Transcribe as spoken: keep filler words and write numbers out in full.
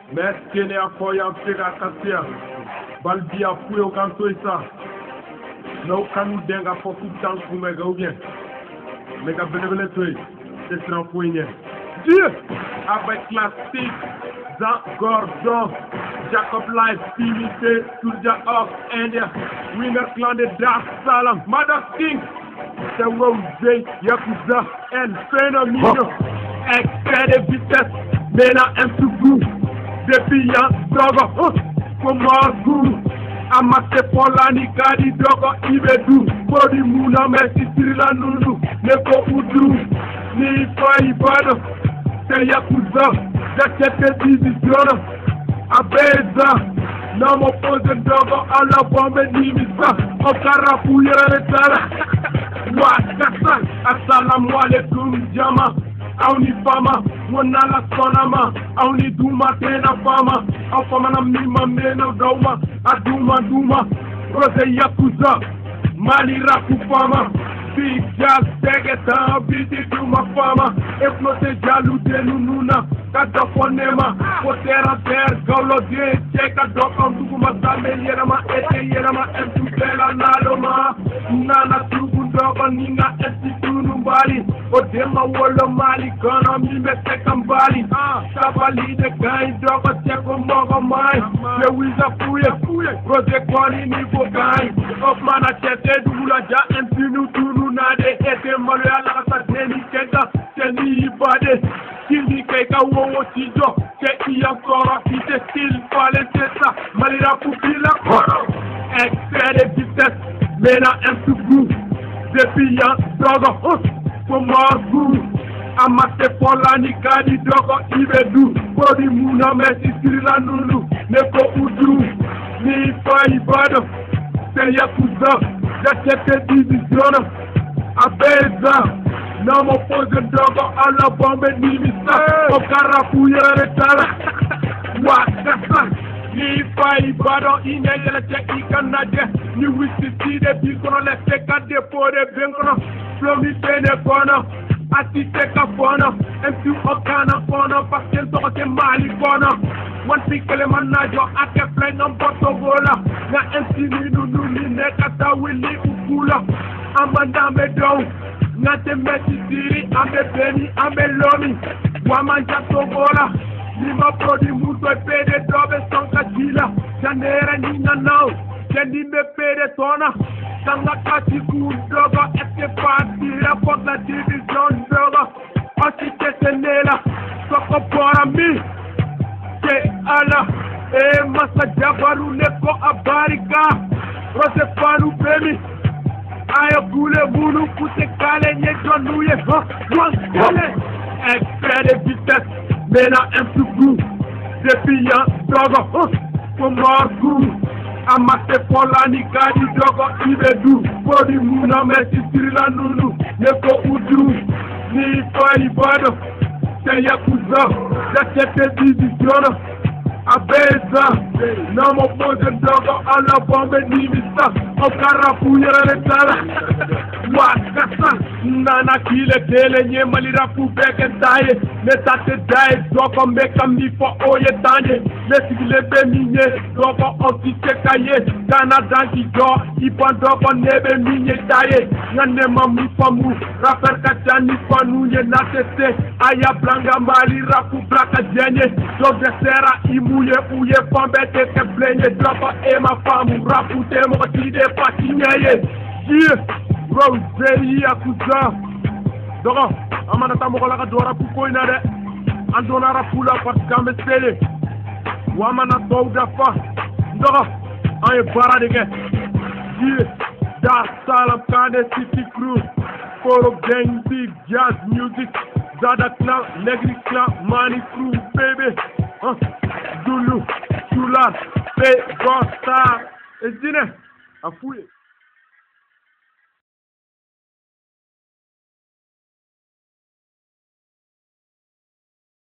Meskene akoya mpega kasia. Balbia fuyo kanto isa. No kanu denga foku tanku mega ou bien. Mega benevele toi. C'est un fouigne. Dieu! Avec classique. Jean Gordon. Jacob Life. Timité. Tulja of India. Winner clan de Dar Salam. Mother King. C'est Rose. Yakuza. And Phénomène. Excès de vitesse. Mais là, un tout goût. Depuis un drogue. Comment goût? Amate polani kadi dogo ibedu body muna mesi tirila nunu neko udu ni fai bado te yakuza da kete division abeza na mo pose dogo ala bombe ni misa okara puyere retala wa kasa assalamu alaikum jama awni fama wona la sonama awni duma tena fama aw fama na mima mena dawma aduma duma rose yakuza mali raku fama big jazz tegeta biti duma fama eflote jalu denu nuna kada fonema potera ter gaulo de cheka dokon duguma same yerama ete yerama entu bela naloma nana tugu dogo ninga eti tunu mbali odema wolo mali kono mi mete kambali sabali de gai dogo cheko mogo mai le wiza fuye rose kwani ni bogai of mana chete dugula ja entinu tunu nade ete malo ala sa teni kenda teni ibade kindi keka wowo tijo ke iya kora kite stil fale teta malira pupila koro excès de vitesse mena un tout goût depuis un drogo comment goût amate polani kadi dogo ibedu body muna mesi tirila nunu neko udu ni fai bado te yakuza da kete division abeza na mo pose dogo ala bombe ni misa okara puyere retala wa kasa ni fai bado inegele te ikanaje ni wisi de bikono le teka de pore benkono flomi tene kono ati teka kono emtu okana kono parce to te mali kono wan pikele manajo ake play no boto bola na emti ni nunu ni nekata wili ukula amanda me do ngate meti diri ambe beni ambe lomi wamanja tobola lima prodi muto e pede dobe sonka jila janera nina nao kendi me pede tona sanga kati kudogo ete patira pot la division dogo osi kesenela soko bora mi ke ala e masa jabaru neko abarika rose panu bemi ayo kule bulu kute kale nye jonuye ha wan kale excès de vitesse mena un tout goût depuis un drogo comment goût amate polani kadi dogo ibedu body muna mesi tirila nunu neko udu ni fai bado te yakuza da kete division abeza na mo pose dogo ala bombe ni misa okara puyere retala wa kasa nana kile tele nye malira pu beke taye ne tate daye dogo meka mi fo oye tanye ne sigile be minye dogo osi tekaye dana danki do ipan dogo nebe minye taye ngane mami famu raper kachani panu nye natete aya blanga mali rapu blaka jenye doge sera imu uye uye pambete te plenye drapa e ma famu rapute mo tide patinyaye die rose yakuza dogo amana tamogo la ka dora pu koina de andona rapula parce kambe sele wamana tawda fa dogo ay bara de ke die da salam kane city crew for gang big jazz music Zada clan negri clan money crew baby huh? Zulu, Zula, Bay, Gosta, et Dine, à fouiller.